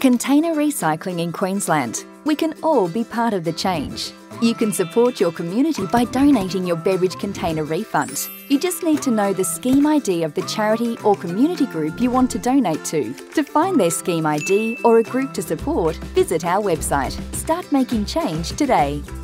Container recycling in Queensland. We can all be part of the change. You can support your community by donating your beverage container refund. You just need to know the scheme ID of the charity or community group you want to donate to. To find their scheme ID or a group to support, visit our website. Start making change today.